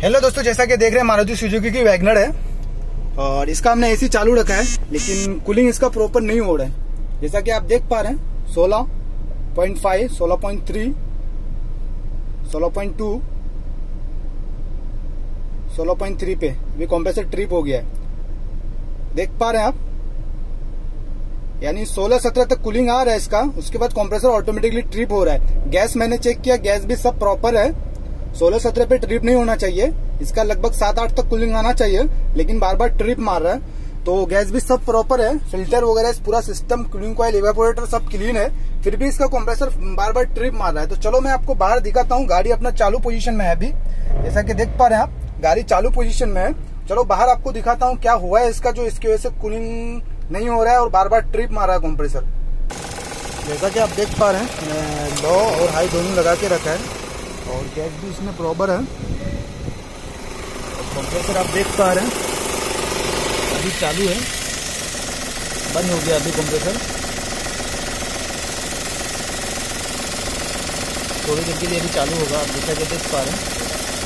Hello दोस्तों, जैसा कि देख रहे हैं मारुति सुजुकी की वैगनर है और इसका हमने एसी चालू रखा है, लेकिन कूलिंग इसका प्रॉपर नहीं हो रहा है। जैसा कि आप देख पा रहे हैं 16.5, 16.3, 16.2, 16.3 पे भी कंप्रेसर ट्रिप हो गया है। देख पा रहे हैं आप, यानी 16-17 तक कूलिंग आ रहा है इसका, उसके बाद कंप्रेसर ऑटोमेटिकली ट्रिप हो रहा है। गैस मैंने चेक किया, गैस भी सब प्रॉपर है। 16-17 पे ट्रिप नहीं होना चाहिए, इसका लगभग 7-8 तक कूलिंग आना चाहिए, लेकिन बार बार ट्रिप मार रहा है। तो गैस भी सब प्रॉपर है, फिल्टर वगैरह पूरा सिस्टम, कूलिंग कॉइल, इवेपोरेटर सब क्लीन है, फिर भी इसका कंप्रेसर बार बार ट्रिप मार रहा है। तो चलो मैं आपको बाहर दिखाता हूँ। गाड़ी अपना चालू पोजीशन में है अभी, जैसा कि देख पा रहे हैं आप, गाड़ी चालू पोजीशन में है। चलो बाहर आपको दिखाता हूँ क्या हुआ है इसका, जो इसकी वजह से कूलिंग नहीं हो रहा है और बार बार ट्रिप मार रहा है कंप्रेसर। जैसा कि आप देख पा रहे हैं, मैं लो और हाई दोनों लगा के रखा है और गैस भी इसमें प्रॉपर है। कंप्रेसर आप देख पा रहे हैं अभी चालू है, बंद हो गया अभी कंप्रेसर। थोड़ी देर के लिए अभी चालू होगा, आप जैसा कि देख पा रहे हैं।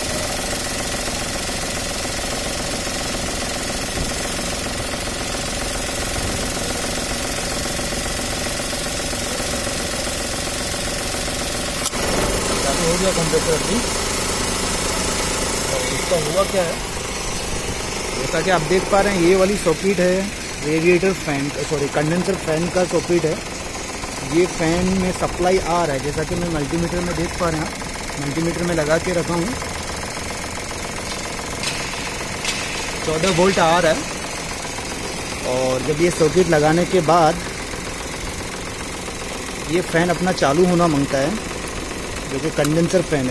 हो गया कंप्रेसर अभी। तो इसका हुआ क्या है, जैसा कि आप देख पा रहे हैं, ये वाली सॉकेट है radiator fan, sorry condenser fan का सॉकेट है। ये फैन में सप्लाई आ रहा है, जैसा कि मैं मल्टीमीटर में देख पा रहे हैं आप, मल्टीमीटर में लगा के रखा हूँ, 14 वोल्ट आ रहा है। और जब ये सॉकेट लगाने के बाद ये फैन अपना चालू होना मांगता है, जो कि कंडेंसर फैन है।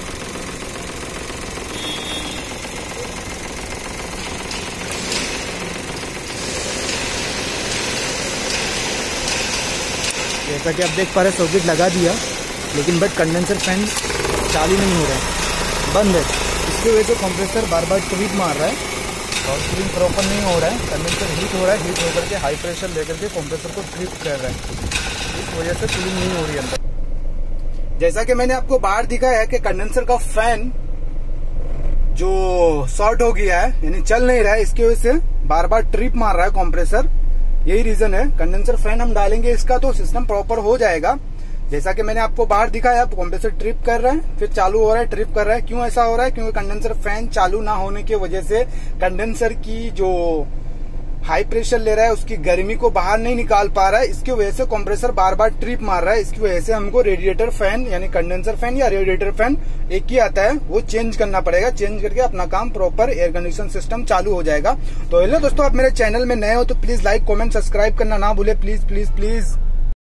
जैसा कि आप देख पा रहे हैं, सॉकेट लगा दिया, लेकिन बट कंडेंसर फैन चालू नहीं हो रहा है, बंद है। इसकी वजह से कंप्रेसर बार बार ट्रिप मार रहा है और कूलिंग प्रॉपर नहीं हो रहा है। कंडेंसर हीट हो रहा है, हीट होकर के हाई प्रेशर लेकर के कंप्रेसर को ट्रिप कर रहा है, इस वजह से कूलिंग नहीं हो रही है अंदर। जैसा कि मैंने आपको बाहर दिखाया है कि कंडेंसर का फैन जो शॉर्ट हो गया है, यानी चल नहीं रहा है, इसकी वजह से बार बार ट्रिप मार रहा है कंप्रेसर, यही रीजन है। कंडेंसर फैन हम डालेंगे इसका तो सिस्टम प्रॉपर हो जाएगा। जैसा कि मैंने आपको बाहर दिखाया, कंप्रेसर ट्रिप कर रहा है, फिर चालू हो रहा है, ट्रिप कर रहा है। क्यों ऐसा हो रहा है? क्योंकि कंडेंसर फैन चालू ना होने की वजह से कंडेंसर की जो हाई प्रेशर ले रहा है उसकी गर्मी को बाहर नहीं निकाल पा रहा है, इसकी वजह से कंप्रेसर बार बार ट्रिप मार रहा है। इसकी वजह से हमको रेडिएटर फैन, यानी कंडेंसर फैन या रेडिएटर फैन एक ही आता है, वो चेंज करना पड़ेगा। चेंज करके अपना काम प्रॉपर एयर कंडीशन सिस्टम चालू हो जाएगा। तो हेलो दोस्तों, आप मेरे चैनल में नए हो तो प्लीज लाइक, कमेंट, सब्सक्राइब करना ना भूले, प्लीज प्लीज प्लीज।